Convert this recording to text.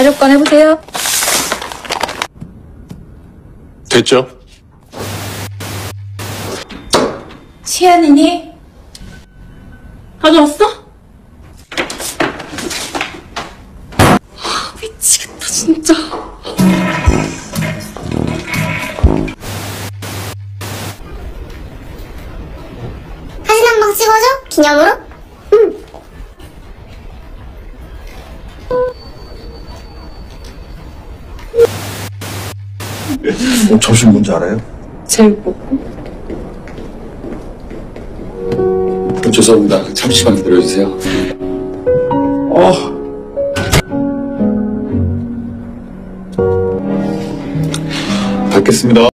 자료권 해보세요. 됐죠? 시안이니? 가져왔어? 미치겠다 진짜. 사진 한 방 찍어줘? 기념으로? 응. 점심 뭔지 알아요? 제육볶음. 죄송합니다. 잠시만 기다려주세요. 뵙겠습니다.